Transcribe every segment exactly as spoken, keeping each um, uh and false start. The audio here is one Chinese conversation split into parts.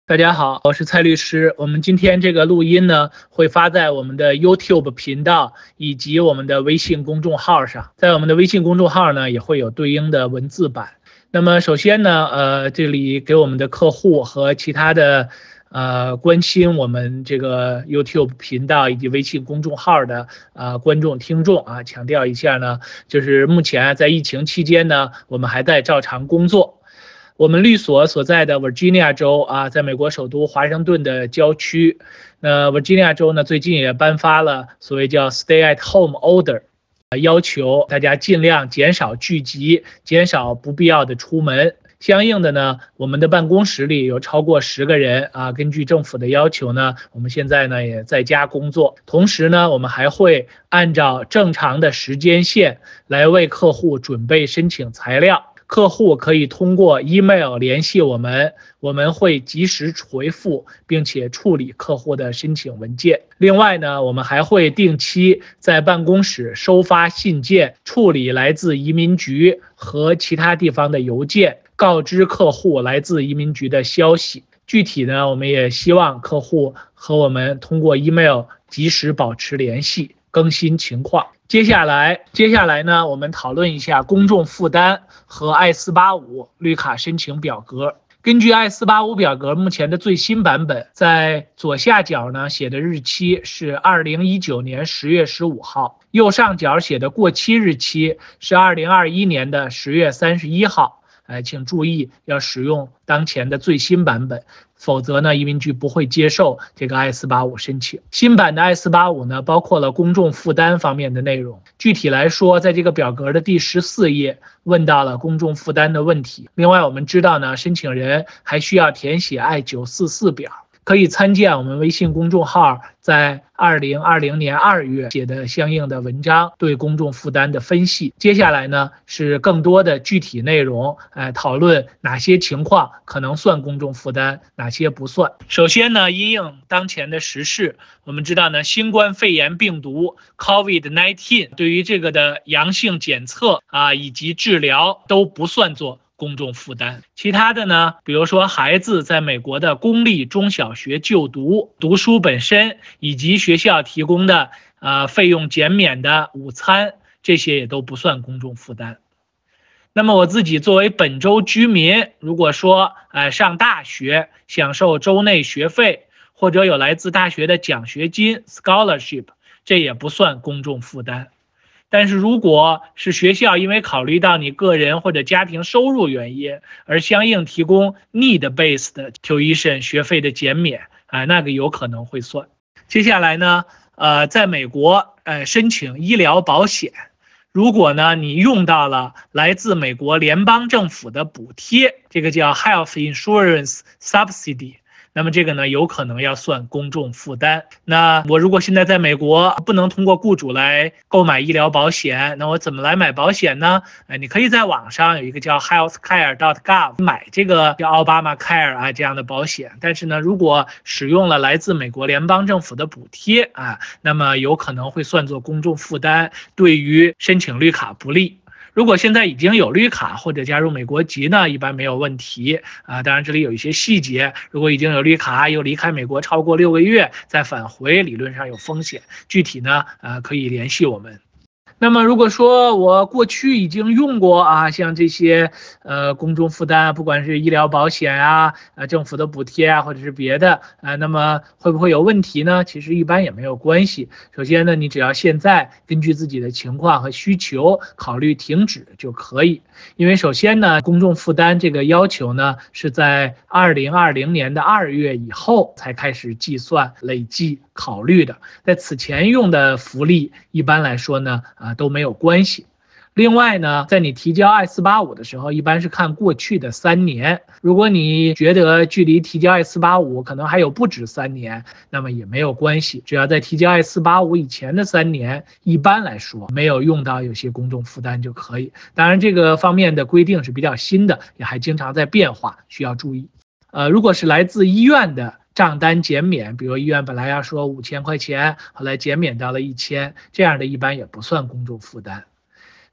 大家好，我是蔡律师。我们今天这个录音呢，会发在我们的 YouTube 频道以及我们的微信公众号上。在我们的微信公众号呢，也会有对应的文字版。那么首先呢，呃，这里给我们的客户和其他的呃关心我们这个 YouTube 频道以及微信公众号的呃观众听众啊，强调一下呢，就是目前在疫情期间呢，我们还在照常工作。我们律所所在的 Virginia 州啊，在美国首都华盛顿的郊区。那 Virginia 州呢，最近也颁发了所谓叫 Stay at Home Order， 要求大家尽量减少聚集，减少不必要的出门。相应的呢，我们的办公室里有超过十个人啊，根据政府的要求呢，我们现在呢也在家工作。同时呢，我们还会按照正常的时间线来为客户准备申请材料。客户可以通过 email 联系我们，我们会及时回复，并且处理客户的申请文件。另外呢，我们还会定期在办公室收发信件，处理来自移民局和其他地方的邮件，告知客户来自移民局的消息。具体呢，我们也希望客户和我们通过 email 及时保持联系，更新情况。接下来，接下来呢，我们讨论一下公众负担和 I 四八五绿卡申请表格。根据 I 四八五表格目前的最新版本，在左下角呢写的日期是二零一九年十月十五号，右上角写的过期日期是二零二一年的十月三十一号。哎，请注意要使用当前的最新版本，否则呢，移民局不会接受这个 I 四八五申请。新版的 I 四八五呢，包括了公众负担方面的内容。具体来说，在这个表格的第十四页问到了公众负担的问题。另外，我们知道呢，申请人还需要填写 I 九四四表。可以参见我们微信公众号在二零二零年二月写的相应的文章，对公众负担的分析。接下来呢是更多的具体内容，呃，讨论哪些情况可能算公众负担，哪些不算。首先呢，因应当前的时事，我们知道呢，新冠肺炎病毒 COVID 十九 对于这个的阳性检测啊以及治疗都不算作公众负担。其他的呢，比如说孩子在美国的公立中小学就读，读书本身以及学校提供的呃费用减免的午餐，这些也都不算公众负担。那么我自己作为本州居民，如果说呃上大学享受州内学费，或者有来自大学的奖学金 scholarship， 这也不算公众负担。但是如果是学校因为考虑到你个人或者家庭收入原因，而相应提供 need-based tuition 学费的减免，啊、呃，那个有可能会算。接下来呢，呃，在美国，呃，申请医疗保险，如果呢你用到了来自美国联邦政府的补贴，这个叫 health insurance subsidy。那么这个呢，有可能要算公众负担。那我如果现在在美国不能通过雇主来购买医疗保险，那我怎么来买保险呢？呃，你可以在网上有一个叫 healthcare dot gov 买这个叫 Obamacare 啊这样的保险。但是呢，如果使用了来自美国联邦政府的补贴啊，那么有可能会算作公众负担，对于申请绿卡不利。如果现在已经有绿卡或者加入美国籍呢，一般没有问题啊。当然这里有一些细节，如果已经有绿卡又离开美国超过六个月再返回，理论上有风险。具体呢，呃，可以联系我们。那么如果说我过去已经用过啊，像这些呃公众负担，不管是医疗保险啊、呃政府的补贴啊，或者是别的啊，那么会不会有问题呢？其实一般也没有关系。首先呢，你只要现在根据自己的情况和需求考虑停止就可以。因为首先呢，公众负担这个要求呢是在二零二零年的二月以后才开始计算累计考虑的，在此前用的福利一般来说呢啊都没有关系。另外呢，在你提交 I 四八五的时候，一般是看过去的三年。如果你觉得距离提交 I 四八五可能还有不止三年，那么也没有关系，只要在提交 I 四八五以前的三年，一般来说没有用到有些公众负担就可以。当然这个方面的规定是比较新的，也还经常在变化，需要注意。呃，如果是来自医院的账单减免，比如医院本来要说五千块钱，后来减免到了一千，这样的一般也不算公众负担。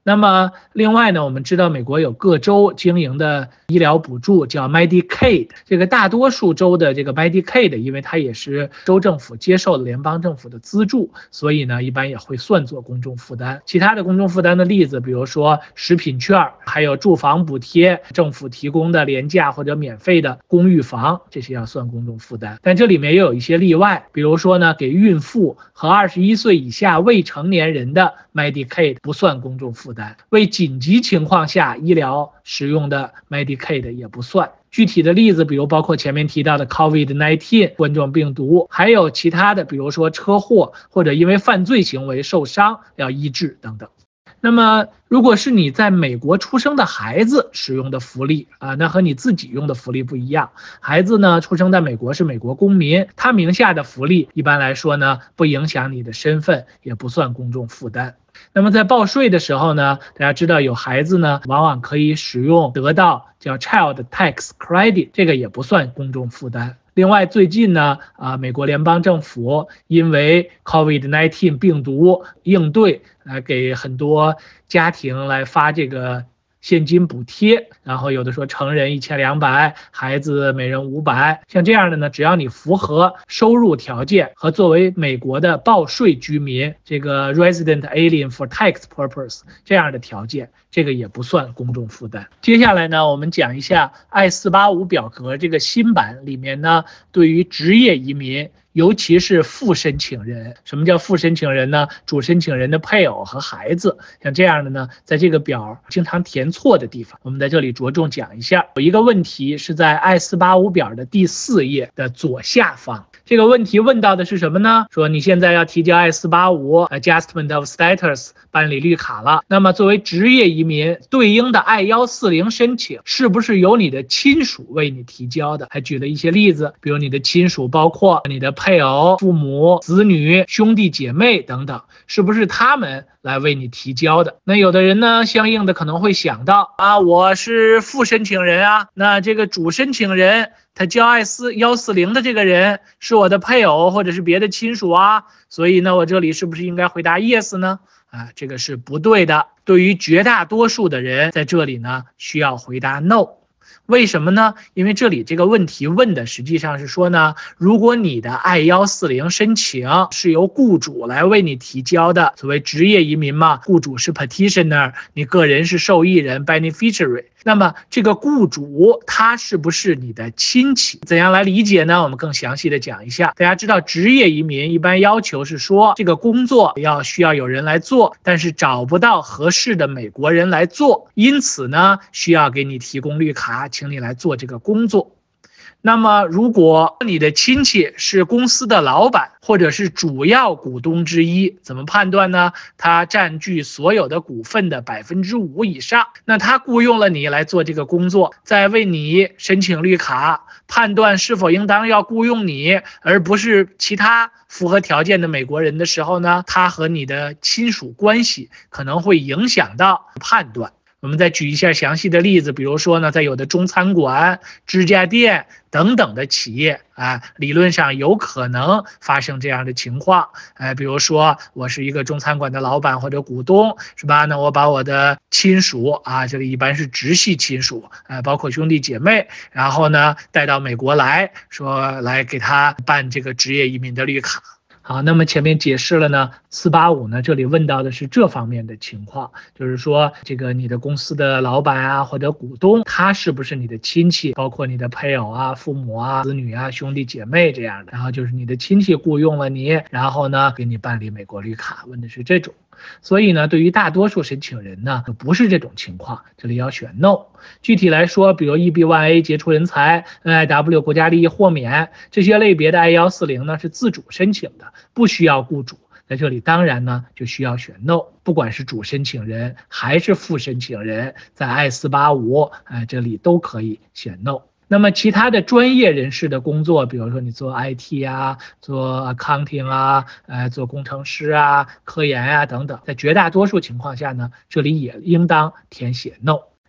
那么另外呢，我们知道美国有各州经营的医疗补助叫 Medicaid， 这个大多数州的这个 Medicaid， 因为它也是州政府接受的联邦政府的资助，所以呢一般也会算作公众负担。其他的公众负担的例子，比如说食品券，还有住房补贴，政府提供的廉价或者免费的公寓房，这些要算公众负担。但这里面也有一些例外，比如说呢，给孕妇和二十一岁以下未成年人的 Medicaid 不算公众负担，为紧急情况下医疗使用的 Medicaid 也不算。具体的例子，比如包括前面提到的 COVID 十九 冠状病毒，还有其他的，比如说车祸或者因为犯罪行为受伤要医治等等。那么如果是你在美国出生的孩子使用的福利啊，那和你自己用的福利不一样。孩子呢出生在美国是美国公民，他名下的福利一般来说呢不影响你的身份，也不算公众负担。那么在报税的时候呢，大家知道有孩子呢往往可以使用得到叫 Child Tax Credit， 这个也不算公众负担。另外最近呢啊，美国联邦政府因为 COVID 十九 病毒应对，来给很多家庭来发这个现金补贴，然后有的说成人一千两百，孩子每人五百，像这样的呢，只要你符合收入条件和作为美国的报税居民，这个 resident alien for tax purpose 这样的条件，这个也不算公众负担。接下来呢，我们讲一下 I 四八五表格这个新版里面呢，对于职业移民，尤其是副申请人。什么叫副申请人呢？主申请人的配偶和孩子，像这样的呢，在这个表经常填错的地方，我们在这里着重讲一下。有一个问题是在 I 四八五表的第四页的左下方。这个问题问到的是什么呢？说你现在要提交 I 四八五 Adjustment of Status 办理绿卡了，那么作为职业移民，对应的 I 一四零申请是不是由你的亲属为你提交的？还举了一些例子，比如你的亲属包括你的配偶、父母、子女、兄弟姐妹等等，是不是他们来为你提交的？那有的人呢，相应的可能会想到啊，我是副申请人啊，那这个主申请人他交 I 一四零的这个人是我的配偶或者是别的亲属啊，所以呢，我这里是不是应该回答 yes 呢？啊，这个是不对的。对于绝大多数的人，在这里呢，需要回答 no。为什么呢？因为这里这个问题问的实际上是说呢，如果你的 I 一四零申请是由雇主来为你提交的，所谓职业移民嘛，雇主是 petitioner， 你个人是受益人 beneficiary， 那么这个雇主他是不是你的亲戚？怎样来理解呢？我们更详细的讲一下。大家知道职业移民一般要求是说，这个工作要需要有人来做，但是找不到合适的美国人来做，因此呢，需要给你提供绿卡，请你来做这个工作。那么如果你的亲戚是公司的老板或者是主要股东之一，怎么判断呢？他占据所有的股份的百分之五以上，那他雇佣了你来做这个工作，在为你申请绿卡，判断是否应当要雇佣你而不是其他符合条件的美国人的时候呢，他和你的亲属关系可能会影响到判断。我们再举一下详细的例子，比如说呢，在有的中餐馆、指甲店等等的企业啊，理论上有可能发生这样的情况。哎，比如说我是一个中餐馆的老板或者股东，是吧？那我把我的亲属啊，这里一般是直系亲属，呃，包括兄弟姐妹，然后呢带到美国来说，来给他办这个职业移民的绿卡。好，那么前面解释了呢，四八五呢，这里问到的是这方面的情况，就是说这个你的公司的老板啊或者股东，他是不是你的亲戚，包括你的配偶啊、父母啊、子女啊、兄弟姐妹这样的，然后就是你的亲戚雇佣了你，然后呢给你办理美国绿卡，问的是这种。所以呢，对于大多数申请人呢，不是这种情况，这里要选 no。具体来说，比如 E B 一 A 杰出人才、N I W 国家利益豁免这些类别的 I 一四零呢是自主申请的，不需要雇主。在这里当然呢就需要选 no， 不管是主申请人还是副申请人，在 I 四八五、呃、这里都可以选 no。那么其他的专业人士的工作，比如说你做 I T 啊，做 accounting 啊，呃，做工程师啊，科研啊等等，在绝大多数情况下呢，这里也应当填写 no。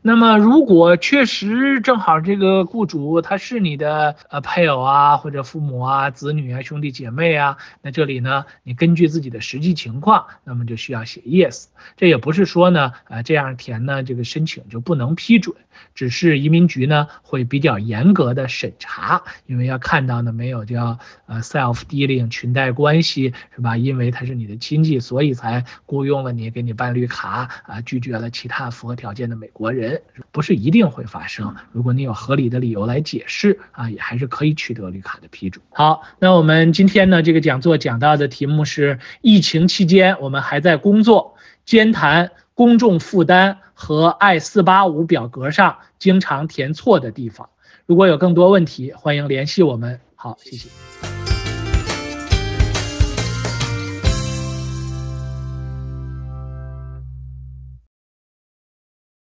那么如果确实正好这个雇主他是你的呃配偶啊，或者父母啊、子女啊、兄弟姐妹啊，那这里呢，你根据自己的实际情况，那么就需要写 yes。这也不是说呢，呃这样填呢这个申请就不能批准，只是移民局呢会比较严格的审查，因为要看到呢没有叫呃 self dealing 裙带关系是吧？因为他是你的亲戚，所以才雇佣了你，给你办绿卡啊，拒绝了其他符合条件的美国人，不是一定会发生。如果你有合理的理由来解释啊，也还是可以取得绿卡的批准。好，那我们今天呢这个讲座讲到的题目是疫情期间我们还在工作，兼谈公众负担和 I 四八五表格上经常填错的地方。如果有更多问题，欢迎联系我们。好，谢谢。